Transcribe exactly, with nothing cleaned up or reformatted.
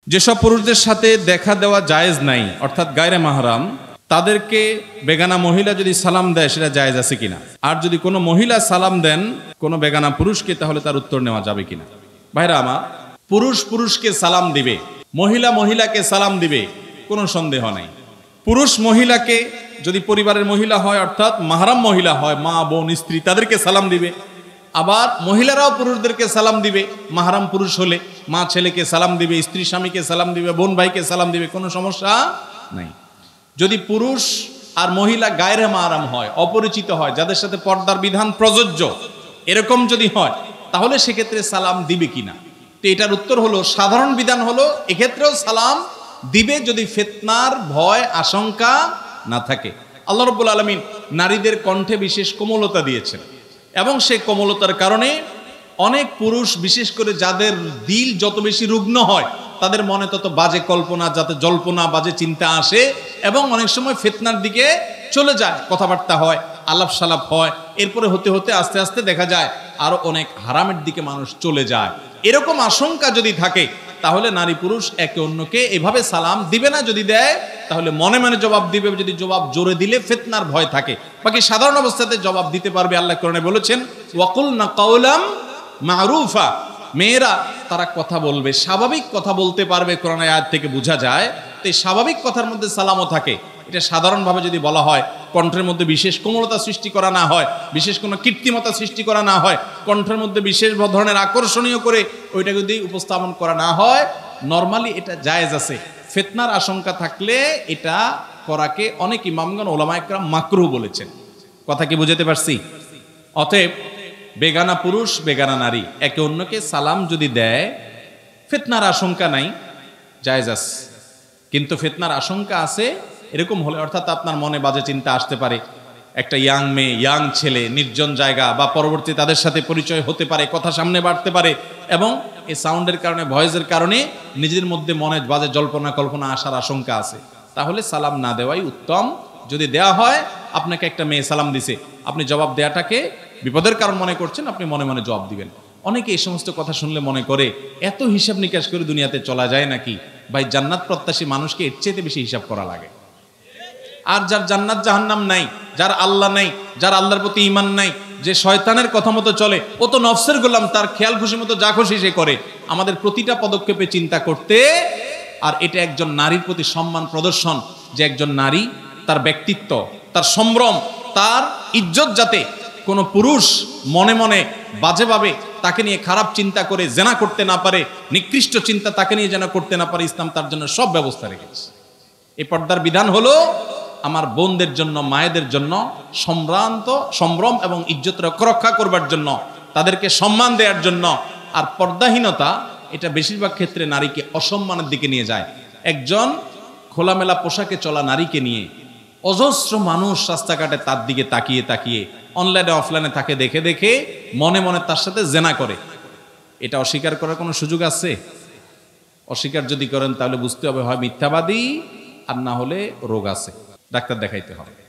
যেসব পুরুষদের সাথে দেখা দেওয়া জায়েজ নাই, অর্থাৎ গায়রে মাহরাম, তাদেরকে বেগানা মহিলা যদি সালাম দেয় সেটা জায়েজ আছে কিনা, আর যদি কোনো মহিলা সালাম দেন কোনো বেগানা পুরুষকে, তাহলে তার উত্তর নেওয়া যাবে কিনা। ভাইরা আমার, পুরুষ পুরুষকে সালাম দিবে, মহিলা মহিলাকে সালাম দিবে, কোনো সন্দেহ নাই। পুরুষ মহিলাকে, যদি পরিবারের মহিলা হয় অর্থাৎ মাহরাম মহিলা হয়, মা বোন স্ত্রী, তাদেরকে সালাম দিবে। আবার মহিলারাও পুরুষদেরকে সালাম দিবে, মাহরাম পুরুষ হলে মা ছেলেকে সালাম দিবে, স্ত্রী স্বামীকে সালাম দিবে, বোন ভাইকে সালাম দিবে, কোনো সমস্যা নাই। যদি পুরুষ আর মহিলা গায়রে মাহরাম হয়, অপরিচিত হয়, যাদের সাথে পর্দার বিধান প্রযোজ্য, এরকম যদি হয়, তাহলে সেক্ষেত্রে সালাম দিবে কিনা। তো এটার উত্তর হলো, সাধারণ বিধান হলো এক্ষেত্রেও সালাম দিবে যদি ফিতনার ভয় আশঙ্কা না থাকে। আল্লাহ রাব্বুল আলামিন নারীদের কণ্ঠে বিশেষ কোমলতা দিয়েছেন, এবং সেই কোমলতার কারণে অনেক পুরুষ, বিশেষ করে যাদের দিল যত বেশি রুগ্ন হয়, তাদের মনে তত বাজে কল্পনা, যাতে জল্পনা, বাজে চিন্তা আসে, এবং অনেক সময় ফিতনার দিকে চলে যায়, কথাবার্তা হয়, আলাপ সালাপ হয়, এরপরে হতে হতে আস্তে আস্তে দেখা যায় আরো অনেক হারামের দিকে মানুষ চলে যায়। এরকম আশঙ্কা যদি থাকে, তাহলে নারী পুরুষ একে অন্যকে এভাবে সালাম দিবে না। যদি দেয় তাহলে মনে মনে জবাব দিবে, যদি জবাব জোরে দিলে ফিতনার ভয় থাকে। বাকি সাধারণ অবস্থাতে জবাব দিতে পারবে। আল্লাহ কোরআনে বলেছেন, ওয়াকুলনা কাওলাম মারুফা, মেয়েরা তারা কথা বলবে, স্বাভাবিক কথা বলতে পারবে। কোরআন আয়াত থেকে বোঝা যায় তো এই স্বাভাবিক কথার মধ্যে সালামও থাকে। এটা সাধারণভাবে যদি বলা হয়, কণ্ঠের মধ্যে বিশেষ কোমলতা সৃষ্টি করা না হয়, বিশেষ কোনো কৃত্রিমতা সৃষ্টি করা না হয়, কণ্ঠের মধ্যে বিশেষ ধরনের আকর্ষণীয় করে ওইটা যদি উপস্থাপন করা না হয়, নরমালি এটা জায়েজ আছে। ফিতনার আশঙ্কা থাকলে এটা করাকে অনেক ইমামগণ, ওলামায়ে কেরাম মাকরুহ বলেছেন। কথা কি বুঝাতে পারছি? অতএব বেগানা পুরুষ বেগানা নারী একে অন্যকে সালাম যদি দেয়, ফিতনার আশঙ্কা নাই, জায়েজ আছে। কিন্তু ফিতনার আশঙ্কা আছে এরকম হলে, অর্থাৎ আপনার মনে বাজে চিন্তা আসতে পারে, একটা ইয়াং মেয়ে, ইয়াং ছেলে, নির্জন জায়গা বা পরবর্তী তাদের সাথে পরিচয় হতে পারে, কথা সামনে বাড়তে পারে, এবং এই সাউন্ডের কারণে, ভয়েসের কারণে নিজের মধ্যে মনে বাজে জল্পনা কল্পনা আসার আশঙ্কা আছে, তাহলে সালাম না দেওয়াই উত্তম। যদি দেয়া হয়, আপনাকে একটা মেয়ে সালাম দিছে, আপনি জবাব দেয়াটাকে বিপদের কারণ মনে করছেন, আপনি মনে মনে জবাব দিবেন। অনেকে এই সমস্ত কথা শুনলে মনে করে, এত হিসাব নিকাশ করে দুনিয়াতে চলা যায় নাকি? ভাই, জান্নাত প্রত্যাশী মানুষকে এর চেয়ে বেশি হিসাব করা লাগে। আর যার জান্নাত জাহান্নাম নাই, যার আল্লাহ নাই, যার আল্লাহর প্রতি ঈমান নাই, যে শয়তানের কথা মতো চলে, ও তো নফসের গোলাম, তার খেয়াল খুশি মতো যা খুশি সে করে। আমাদের প্রতিটা পদক্ষেপে চিন্তা করতে, আর এটা একজন নারীর প্রতি সম্মান প্রদর্শন, যে একজন নারী, তার ব্যক্তিত্ব, তার সম্ভ্রম, তার ইজ্জত যাতে কোনো পুরুষ মনে মনে বাজেভাবে তাকে নিয়ে খারাপ চিন্তা করে জেনা করতে না পারে, নিকৃষ্ট চিন্তা তাকে নিয়ে যেন করতে না পারে, ইসলাম তার জন্য সব ব্যবস্থা রেখেছে। এই পর্দার বিধান হলো আমার বোনদের জন্য, মায়েদের জন্য সম্ভ্রান্ত সম্ভ্রম এবং ইজ্জত রক্ষা করবার জন্য, তাদেরকে সম্মান দেওয়ার জন্য। আর পর্দাহীনতা এটা বেশিরভাগ ক্ষেত্রে নারীকে অসম্মানের দিকে নিয়ে যায়। একজন খোলামেলা পোশাকে চলা নারীকে নিয়ে অজস্র মানুষ রাস্তাঘাটে তার দিকে তাকিয়ে তাকিয়ে, অনলাইনে অফলাইনে তাকে দেখে দেখে মনে মনে তার সাথে জেনা করে। এটা অস্বীকার করার কোনো সুযোগ আছে? অস্বীকার যদি করেন তাহলে বুঝতে হবে হয় মিথ্যাবাদী, আর না হলে রোগ আছে, ডাক্তার দেখাইতে হবে।